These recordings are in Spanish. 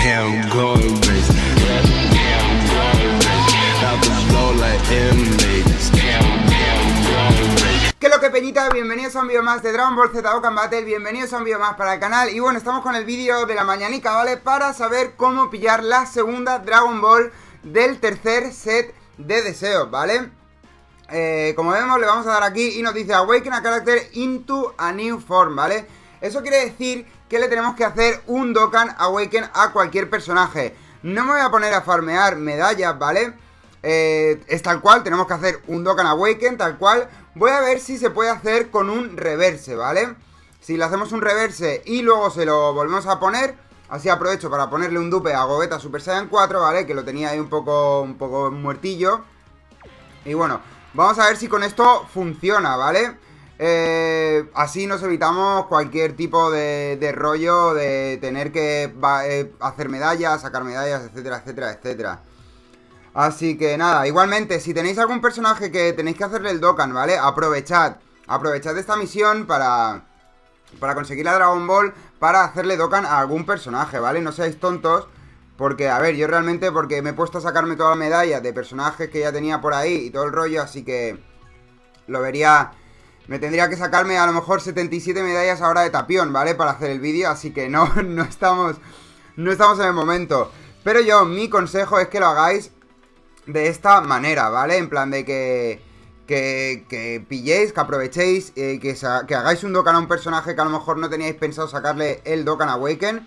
damn gold race. Damn gold race. Out the flow like inmates. Damn gold race. ¿Qué es lo que peñita? Bienvenidos a un vídeo más de Dragon Ball Z Dokkan Battle, bienvenidos a un vídeo más para el canal. Y bueno, estamos con el vídeo de la mañanica, ¿vale? Para saber cómo pillar la segunda Dragon Ball del tercer set de deseos, ¿vale? Como vemos, le vamos a dar aquí y nos dice Awaken a character into a new form, ¿vale? Eso quiere decir que le tenemos que hacer un Dokkan Awaken a cualquier personaje. No me voy a poner a farmear medallas, ¿vale? Es tal cual, tenemos que hacer un Dokkan Awaken, tal cual. Voy a ver si se puede hacer con un reverse, ¿vale? Si le hacemos un reverse y luego se lo volvemos a poner, así aprovecho para ponerle un dupe a Gogeta Super Saiyan 4, ¿vale? Que lo tenía ahí un poco muertillo. Y bueno, vamos a ver si con esto funciona, ¿vale? Así nos evitamos cualquier tipo de rollo de tener que hacer medallas, sacar medallas, etcétera, etcétera, etcétera. Así que nada, igualmente, si tenéis algún personaje que tenéis que hacerle el Dokkan, ¿vale? Aprovechad esta misión para conseguir la Dragon Ball, para hacerle Dokkan a algún personaje, ¿vale? No seáis tontos, porque, a ver, yo realmente, porque me he puesto a sacarme todas las medallas de personajes que ya tenía por ahí y todo el rollo, así que lo vería. Me tendría que sacarme a lo mejor 77 medallas ahora de Tapión, ¿vale? Para hacer el vídeo, así que no estamos en el momento. Pero yo, mi consejo es que lo hagáis de esta manera, ¿vale? En plan de que pilléis, que aprovechéis, que hagáis un Dokkan a un personaje que a lo mejor no teníais pensado sacarle el Dokkan Awaken.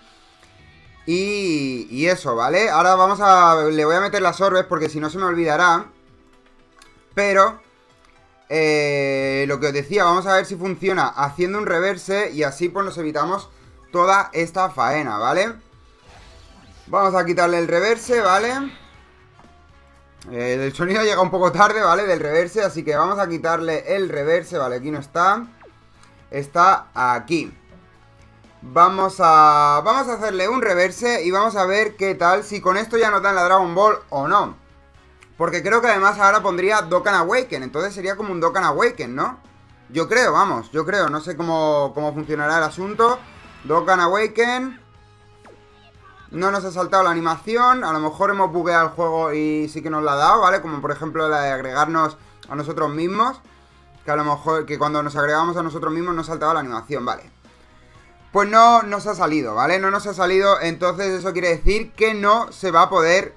Y eso, ¿vale? Ahora le voy a meter las orbes porque si no se me olvidará. Pero lo que os decía, vamos a ver si funciona haciendo un reverse y así pues nos evitamos toda esta faena, ¿vale? Vamos a quitarle el reverse, ¿vale? El sonido llega un poco tarde, ¿vale? Del reverse, así que vamos a quitarle el reverse, ¿vale? Aquí no está. Está aquí. Vamos a hacerle un reverse y vamos a ver qué tal, si con esto ya nos dan la Dragon Ball o no. Porque creo que además ahora pondría Dokkan Awaken, entonces sería como un Dokkan Awaken, ¿no? Yo creo, vamos, yo creo, no sé cómo funcionará el asunto. Dokkan Awaken. No nos ha saltado la animación, a lo mejor hemos bugueado el juego y sí que nos la ha dado, ¿vale? Como por ejemplo la de agregarnos a nosotros mismos, que a lo mejor, que cuando nos agregamos a nosotros mismos nos saltaba la animación, ¿vale? Pues no nos ha salido, ¿vale? No nos ha salido, entonces eso quiere decir que no se va a poder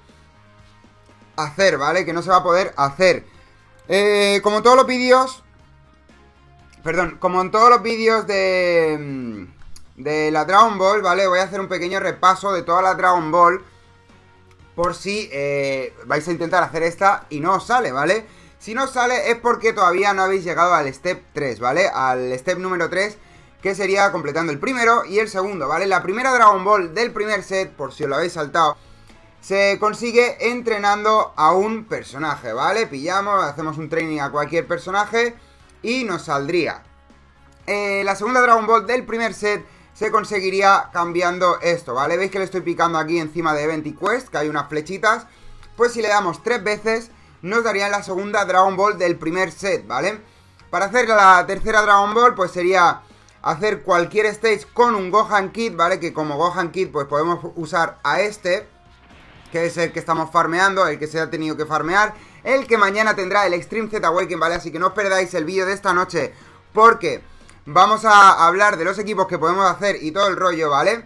hacer, ¿vale? Que no se va a poder hacer. Como en todos los vídeos... Perdón, como en todos los vídeos de la Dragon Ball, ¿vale? Voy a hacer un pequeño repaso de toda la Dragon Ball por si vais a intentar hacer esta y no os sale, ¿vale? Si no os sale es porque todavía no habéis llegado al step 3, ¿vale? Al step número 3, que sería completando el primero y el segundo, ¿vale? La primera Dragon Ball del primer set, por si os lo habéis saltado, se consigue entrenando a un personaje, ¿vale? Pillamos, hacemos un training a cualquier personaje y nos saldría. La segunda Dragon Ball del primer set se conseguiría cambiando esto, ¿vale? Veis que le estoy picando aquí encima de Event y Quest, que hay unas flechitas. Pues si le damos 3 veces, nos daría la segunda Dragon Ball del primer set, ¿vale? Para hacer la tercera Dragon Ball, pues sería hacer cualquier stage con un Gohan Kid, ¿vale? Que como Gohan Kid, pues podemos usar a este, que es el que estamos farmeando, el que se ha tenido que farmear, el que mañana tendrá el Extreme Z Awaken, ¿vale? Así que no os perdáis el vídeo de esta noche, porque vamos a hablar de los equipos que podemos hacer y todo el rollo, ¿vale?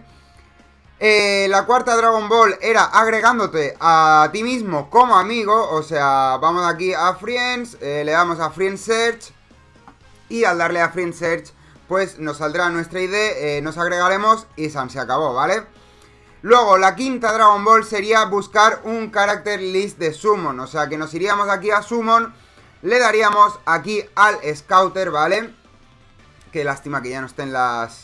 La cuarta Dragon Ball era agregándote a ti mismo como amigo. O sea, vamos aquí a Friends, le damos a Friends Search. Y al darle a Friends Search, pues nos saldrá nuestra ID, nos agregaremos y se acabó, ¿vale? Luego, la quinta Dragon Ball sería buscar un character list de Summon. O sea, que nos iríamos aquí a Summon, le daríamos aquí al Scouter, ¿vale? Qué lástima que ya no estén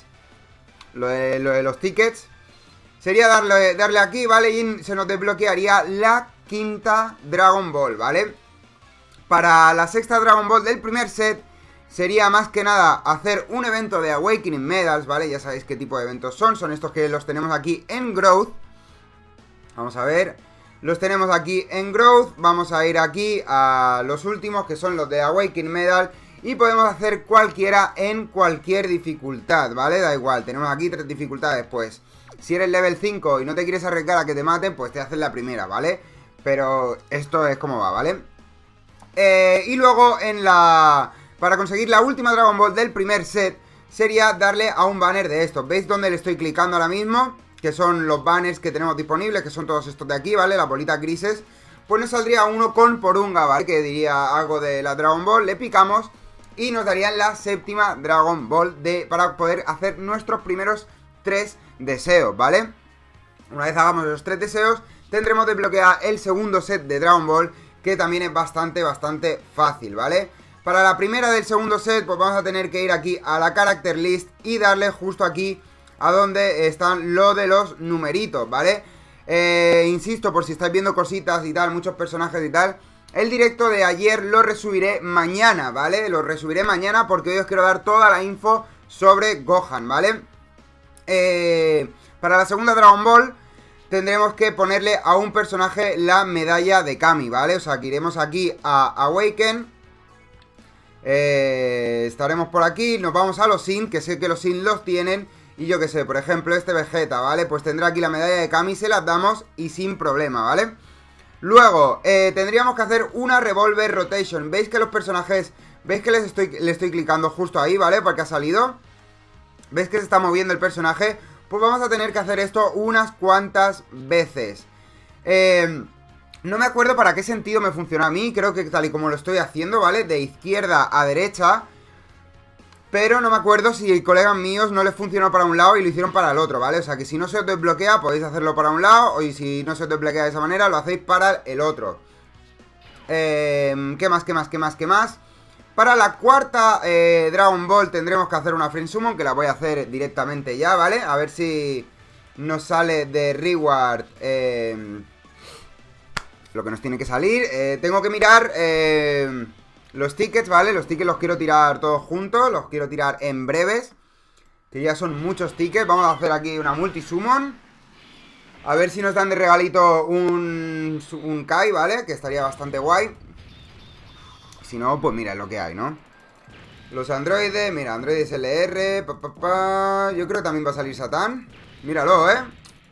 lo de los tickets. Sería darle aquí, ¿vale? Y se nos desbloquearía la quinta Dragon Ball, ¿vale? Para la sexta Dragon Ball del primer set sería más que nada hacer un evento de Awakening Medals, ¿vale? Ya sabéis qué tipo de eventos son. Son estos que los tenemos aquí en Growth. Vamos a ver. Los tenemos aquí en Growth. Vamos a ir aquí a los últimos, que son los de Awakening Medal. Y podemos hacer cualquiera en cualquier dificultad, ¿vale? Da igual, tenemos aquí 3 dificultades, pues Si eres level 5 y no te quieres arriesgar a que te maten, pues te haces la primera, ¿vale? Pero esto es como va, ¿vale? Y luego para conseguir la última Dragon Ball del primer set sería darle a un banner de estos. ¿Veis dónde le estoy clicando ahora mismo? Que son los banners que tenemos disponibles, que son todos estos de aquí, ¿vale? Las bolitas grises. Pues nos saldría uno con Porunga, ¿vale? Que diría algo de la Dragon Ball. Le picamos y nos darían la séptima Dragon Ball para poder hacer nuestros primeros 3 deseos, ¿vale? Una vez hagamos los 3 deseos, tendremos desbloqueado el segundo set de Dragon Ball, que también es bastante fácil, ¿vale? Para la primera del segundo set, pues vamos a tener que ir aquí a la Character List y darle justo aquí a donde están lo de los numeritos, ¿vale? Insisto, por si estáis viendo cositas y tal, muchos personajes y tal, el directo de ayer lo resubiré mañana, ¿vale? Lo resubiré mañana porque hoy os quiero dar toda la info sobre Gohan, ¿vale? Para la segunda Dragon Ball tendremos que ponerle a un personaje la medalla de Kami, ¿vale? O sea, que iremos aquí a Awaken. Estaremos por aquí, nos vamos a los Sin, que sé que los Sin los tienen. Y yo que sé, por ejemplo, este Vegeta, ¿vale? Pues tendrá aquí la medalla de Kami, se las damos y sin problema, ¿vale? Luego, tendríamos que hacer una Revolver Rotation. ¿Veis que los personajes, veis que le estoy clicando justo ahí, ¿vale? Porque ha salido. ¿Veis que se está moviendo el personaje? Pues vamos a tener que hacer esto unas cuantas veces. No me acuerdo para qué sentido me funciona a mí. Creo que tal y como lo estoy haciendo, ¿vale? De izquierda a derecha. Pero no me acuerdo si colegas míos no les funcionó para un lado y lo hicieron para el otro, ¿vale? O sea que si no se os desbloquea podéis hacerlo para un lado, y si no se os desbloquea de esa manera lo hacéis para el otro. ¿Qué más? Para la cuarta Dragon Ball tendremos que hacer una Friend Summon, que la voy a hacer directamente ya, ¿vale? A ver si nos sale de reward lo que nos tiene que salir. Tengo que mirar los tickets, ¿vale? Los tickets los quiero tirar todos juntos, los quiero tirar en breves, que ya son muchos tickets. Vamos a hacer aquí una multi-summon. A ver si nos dan de regalito un Kai, ¿vale? Que estaría bastante guay. Si no, pues mira, es lo que hay, ¿no? Los androides, mira, androides LR, yo creo que también va a salir Satán. Míralo, ¿eh?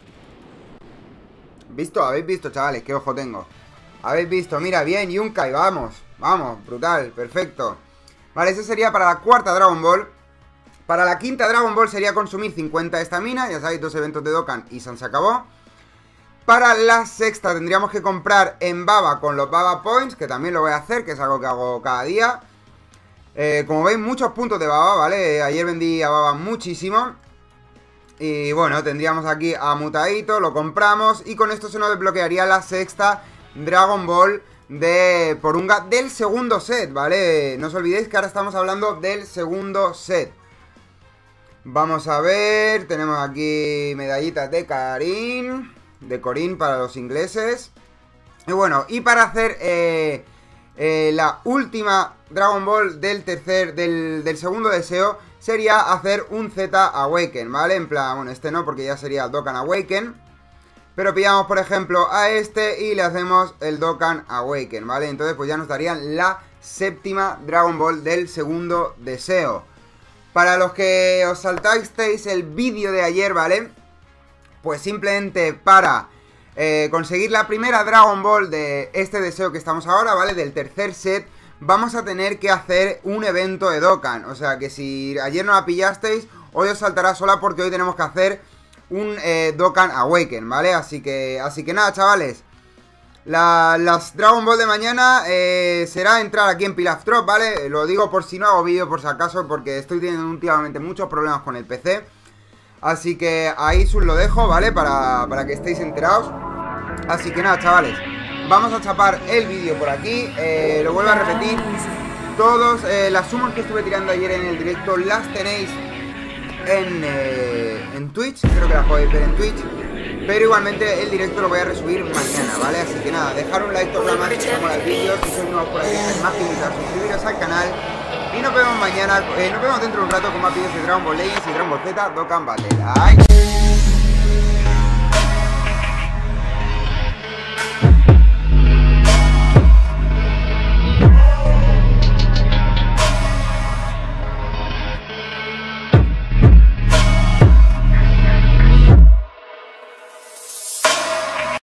¿Visto? ¿Habéis visto, chavales? ¿Qué ojo tengo? ¿Habéis visto? Mira, bien, Yunkai, vamos. Vamos, brutal, perfecto. Vale, eso sería para la cuarta Dragon Ball. Para la quinta Dragon Ball sería consumir 50 de estamina. Ya sabéis, 2 eventos de Dokkan y se acabó. Para la sexta tendríamos que comprar en Baba con los Baba Points, que también lo voy a hacer, que es algo que hago cada día. Como veis, muchos puntos de Baba, ¿vale? Ayer vendí a Baba muchísimo. Y bueno, tendríamos aquí a Mutaito, lo compramos. Y con esto se nos desbloquearía la sexta Dragon Ball de Porunga del segundo set, ¿vale? No os olvidéis que ahora estamos hablando del segundo set. Vamos a ver, tenemos aquí medallitas de Karin, de Corín para los ingleses. Y bueno, y para hacer la última Dragon Ball del segundo deseo sería hacer un Z Awaken, ¿vale? En plan, bueno, este no, porque ya sería Dokkan Awaken. Pero pillamos, por ejemplo, a este y le hacemos el Dokkan Awaken, ¿vale? Entonces pues ya nos darían la séptima Dragon Ball del segundo deseo. Para los que os saltasteis el vídeo de ayer, ¿vale? Pues simplemente para conseguir la primera Dragon Ball de este deseo que estamos ahora, ¿vale? Del tercer set, vamos a tener que hacer un evento de Dokkan. O sea que si ayer no la pillasteis, hoy os saltará sola porque hoy tenemos que hacer un Dokkan Awaken, ¿vale? Así que nada, chavales. Las Dragon Ball de mañana será entrar aquí en Pilaf Drop, ¿vale? Lo digo por si no hago vídeo, por si acaso, porque estoy teniendo últimamente muchos problemas con el PC. Así que ahí os lo dejo, ¿vale? Para que estéis enterados. Así que nada, chavales, vamos a chapar el vídeo por aquí. Lo vuelvo a repetir. Todas las summons que estuve tirando ayer en el directo las tenéis en Twitch, creo que las podéis ver en Twitch. Pero igualmente el directo lo voy a resubir mañana, ¿vale? Así que nada, dejar un like, todos los más si os mola el vídeo. Si sois nuevos por aquí, estáis más que invitados a suscribiros al canal. Y nos vemos mañana, nos vemos dentro de un rato con más vídeos de Dragon Ball Legends y Dragon Ball Z Dokkan Battle. ¡Ay!